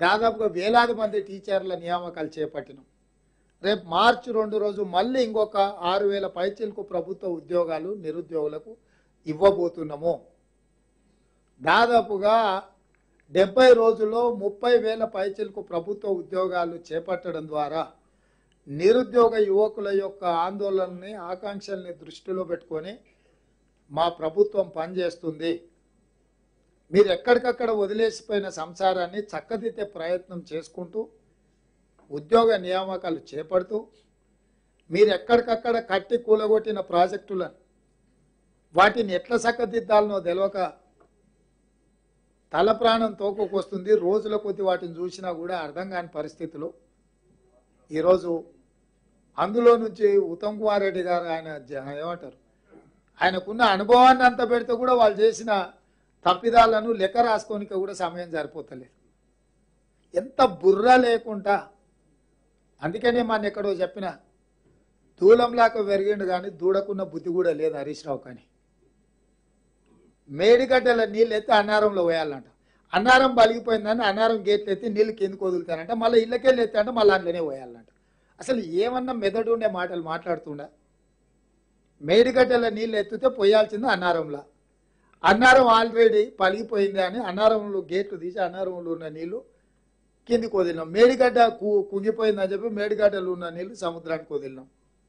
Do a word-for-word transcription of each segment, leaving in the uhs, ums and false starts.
దాదాపుగా వేలాది మంది టీచర్ల నియామకాలు చేపట్టినాం. రేపు మార్చి రెండు రోజు మళ్ళీ ఇంకొక ఆరు వేల పైచీలకు ప్రభుత్వ ఉద్యోగాలు నిరుద్యోగులకు ఇవ్వబోతున్నాము. దాదాపుగా డెబ్బై రోజుల్లో ముప్పై వేల పైచీలకు ప్రభుత్వ ఉద్యోగాలు చేపట్టడం ద్వారా నిరుద్యోగ యువకుల యొక్క ఆందోళనని ఆకాంక్షల్ని దృష్టిలో పెట్టుకొని మా ప్రభుత్వం పనిచేస్తుంది. మీరు ఎక్కడికక్కడ వదిలేసిపోయిన సంసారాన్ని చక్కదిద్దే ప్రయత్నం చేసుకుంటూ ఉద్యోగ నియామకాలు చేపడుతూ మీరు ఎక్కడికక్కడ కట్టి కూలగొట్టిన ప్రాజెక్టులను వాటిని ఎట్లా చక్కదిద్దాలనో తెలియక తల ప్రాణం తోకొకొస్తుంది. రోజుల కొద్ది వాటిని చూసినా కూడా అర్థం కాని పరిస్థితులు. ఈరోజు అందులో నుంచి ఉత్తమ్ కుమార్ రెడ్డి గారు ఆయన ఏమంటారు ఆయనకున్న అనుభవాన్ని అంత పెడితే కూడా వాళ్ళు చేసిన తప్పిదాలను లెక్క రాసుకోనిక కూడా సమయం సరిపోతలేదు. ఎంత బుర్ర లేకుండా. అందుకనే మన ఎక్కడో చెప్పిన దూలంలాక పెరిగిండు కానీ దూడకున్న బుద్ధి కూడా లేదు హరీష్ రావు. కానీ మేడిగడ్డల నీళ్ళు ఎత్తి అన్నారంలో పోయాలంట. అన్నారం బలిగిపోయిందని అన్నారం గేట్లు ఎత్తి నీళ్ళు కిందకు వదులుతారంట. మళ్ళీ ఇళ్ళకెళ్ళి ఎత్తి అంటే మళ్ళీ అందులోనే పోయాలంట. అసలు ఏమన్నా మెదడు ఉండే మాటలు మాట్లాడుతుండ. మేడిగడ్డల నీళ్ళు ఎత్తితే పోయాల్సింది అన్నారంలో. అన్నారం ఆల్రెడీ పలిగిపోయింది అని అన్నారంలో గేట్లు తీసి అన్నారంలో ఉన్న నీళ్లు కిందికి వదిలినాం. మేడిగడ్డ కు కుంగిపోయిందని చెప్పి మేడిగడ్డలు ఉన్న నీళ్లు సముద్రానికి వదిలినాం.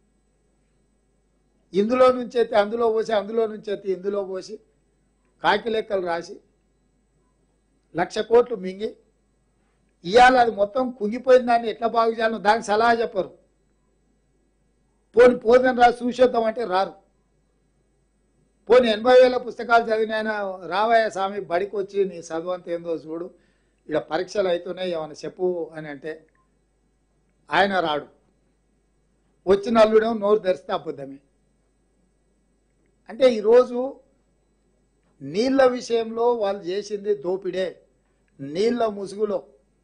ఇందులో నుంచి ఎత్తి అందులో పోసి అందులో నుంచి ఎత్తి ఇందులో పోసి కాకి లెక్కలు రాసి లక్ష కోట్లు మింగి ఇవాళ అది మొత్తం కుంగిపోయిన దాన్ని ఎట్లా బాగు చేయాలో దానికి సలహా చెప్పరు. పోని పోదని రాసి చూసేద్దాం అంటే రారు. పోనీ ఎనభై వేల పుస్తకాలు చదివిన రావయ్య స్వామి బడికి వచ్చి నీ చదువు అంత ఏందో చూడు, ఇక్కడ పరీక్షలు అవుతున్నాయి ఏమైనా చెప్పు అని అంటే ఆయన రాడు. వచ్చిన అల్లుడేమో నోరు తెరిస్తే అబద్ధమే. అంటే ఈరోజు నీళ్ళ విషయంలో వాళ్ళు చేసింది దోపిడే. నీళ్ళ ముసుగులో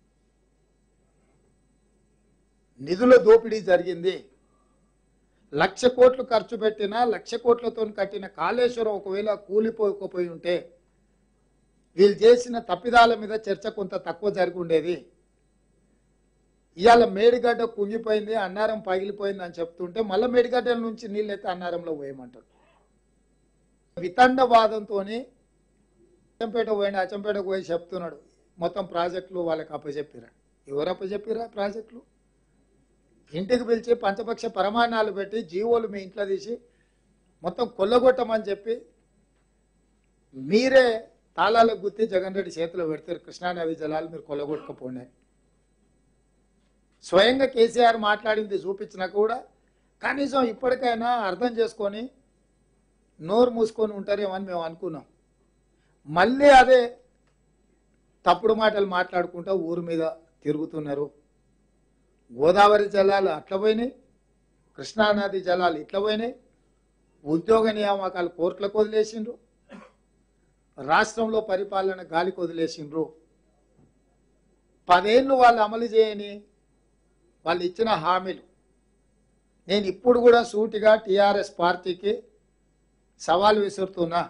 నిధుల దోపిడీ జరిగింది. లక్ష కోట్లు ఖర్చు పెట్టినా లక్ష కోట్లతో కట్టిన కాళేశ్వరం ఒకవేళ కూలిపోకపోయి ఉంటే వీళ్ళు చేసిన తప్పిదాల మీద చర్చ కొంత తక్కువ జరిగి ఉండేది. ఇవాళ మేడిగడ్డ కుంగిపోయింది అన్నారం పగిలిపోయింది అని చెప్తుంటే మళ్ళీ మేడిగడ్డల నుంచి నీళ్ళు అయితే అన్నారంలో పోయమంటారు. వితండవాదంతో అచ్చంపేట పోయింది అచ్చంపేటకు పోయి చెప్తున్నాడు మొత్తం ప్రాజెక్టులు వాళ్ళకి అప్పచెప్పిరా. ఎవరు అప్పచెప్పిరా ప్రాజెక్టులు? ఇంటికి పిలిచి పంచపక్ష ప్రమాణాలు పెట్టి జీవోలు మీ ఇంట్లో తీసి మొత్తం కొల్లగొట్టమని చెప్పి మీరే తాళాలకు గుర్తి జగన్ రెడ్డి చేతిలో పెడతారు. కృష్ణానది జలాలు మీరు కొల్లగొట్టకపోండి. స్వయంగా కేసీఆర్ మాట్లాడింది చూపించినా కూడా కనీసం ఇప్పటికైనా అర్థం చేసుకొని నోరు మూసుకొని ఉంటారేమని మేము అనుకున్నాం. మళ్ళీ అదే తప్పుడు మాటలు మాట్లాడుకుంటూ ఊరు మీద తిరుగుతున్నారు. గోదావరి జలాలు అట్లా పోయినాయి, కృష్ణానది జలాలు ఇట్లా పోయినాయి, ఉద్యోగ నియామకాలు కోర్టులకు వదిలేసిండ్రు, రాష్ట్రంలో పరిపాలన గాలికి వదిలేసిండ్రు. పదేళ్ళు వాళ్ళు అమలు చేయని వాళ్ళు ఇచ్చిన హామీలు నేను ఇప్పుడు కూడా సూటిగా టీఆర్ఎస్ పార్టీకి సవాల్ విసురుతున్నా.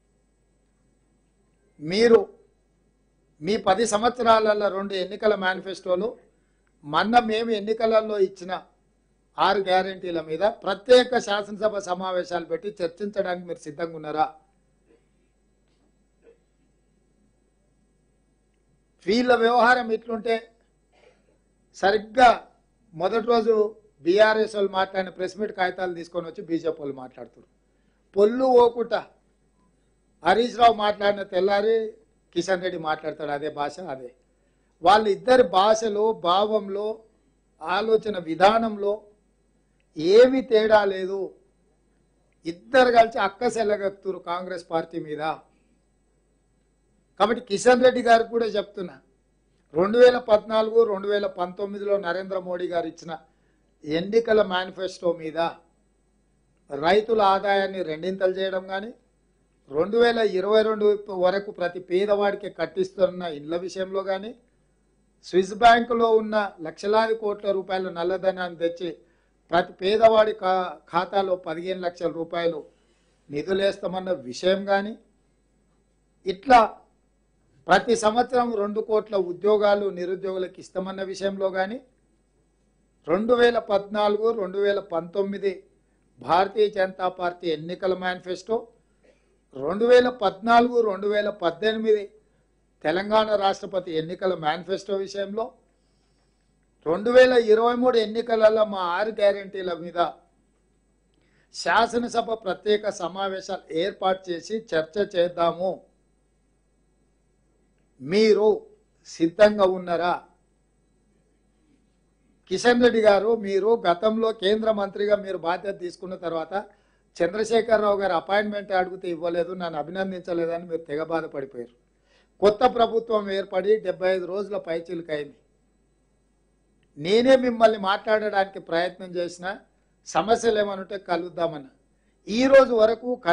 మీరు మీ పది సంవత్సరాలలో రెండు ఎన్నికల మేనిఫెస్టోలు మొన్న మేము ఎన్నికలలో ఇచ్చిన ఆరు గ్యారెంటీల మీద ప్రత్యేక శాసనసభ సమావేశాలు పెట్టి చర్చించడానికి మీరు సిద్ధంగా ఉన్నారా? వీళ్ళ వ్యవహారం ఇట్లుంటే సరిగ్గా మొదటి రోజు బీఆర్ఎస్ వాళ్ళు మాట్లాడిన ప్రెస్ మీట్ కాగితాలు తీసుకొని వచ్చి బీజేపీ వాళ్ళు మాట్లాడుతున్నారు. పొల్లు ఓకుట హరీష్ రావు మాట్లాడిన తెల్లారి కిషన్ రెడ్డి మాట్లాడతాడు అదే భాష. అదే వాళ్ళ ఇద్దరి భాషలో భావంలో ఆలోచన విధానంలో ఏమీ తేడా లేదు. ఇద్దరు కలిసి అక్కసెల్లగత్తురు కాంగ్రెస్ పార్టీ మీద. కాబట్టి కిషన్ రెడ్డి గారికి కూడా చెప్తున్నా, రెండు వేల పద్నాలుగు రెండు వేల పంతొమ్మిదిలో నరేంద్ర మోడీ గారు ఇచ్చిన ఎన్నికల మేనిఫెస్టో మీద రైతుల ఆదాయాన్ని రెండింతలు చేయడం కానీ రెండు వేల ఇరవై రెండు వరకు ప్రతి పేదవాడికి కట్టిస్తున్న ఇళ్ల విషయంలో కానీ స్విస్ బ్యాంకులో ఉన్న లక్షలాది కోట్ల రూపాయల నల్లధనాన్ని తెచ్చి ప్రతి పేదవాడి ఖా ఖాతాలో పదిహేను లక్షల రూపాయలు నిధులేస్తామన్న విషయం కానీ ఇట్లా ప్రతి సంవత్సరం రెండు కోట్ల ఉద్యోగాలు నిరుద్యోగులకు ఇస్తామన్న విషయంలో కానీ రెండు వేల పద్నాలుగు రెండు వేల పంతొమ్మిది భారతీయ జనతా పార్టీ ఎన్నికల మేనిఫెస్టో, రెండు వేల పద్నాలుగు రెండు వేల పద్దెనిమిది తెలంగాణ రాష్ట్రపతి ఎన్నికల మేనిఫెస్టో విషయంలో, రెండు వేల ఇరవై మూడు ఎన్నికలలో మా ఆరు గ్యారెంటీల మీద శాసనసభ ప్రత్యేక సమావేశాలు ఏర్పాటు చేసి చర్చ చేద్దాము, మీరు సిద్ధంగా ఉన్నారా? కిషన్ రెడ్డి గారు, మీరు గతంలో కేంద్ర మంత్రిగా మీరు బాధ్యత తీసుకున్న తర్వాత చంద్రశేఖరరావు గారు అపాయింట్మెంట్ అడిగితే ఇవ్వలేదు, నన్ను అభినందించలేదని మీరు తెగ బాధపడిపోయారు. కొత్త ప్రభుత్వం ఏర్పడి డెబ్బై ఐదు రోజుల పైచిలుకైంది. నేనే మిమ్మల్ని మాట్లాడడానికి ప్రయత్నం చేసిన, సమస్యలు ఏమనుంటే కలుద్దామన్న. ఈ రోజు వరకు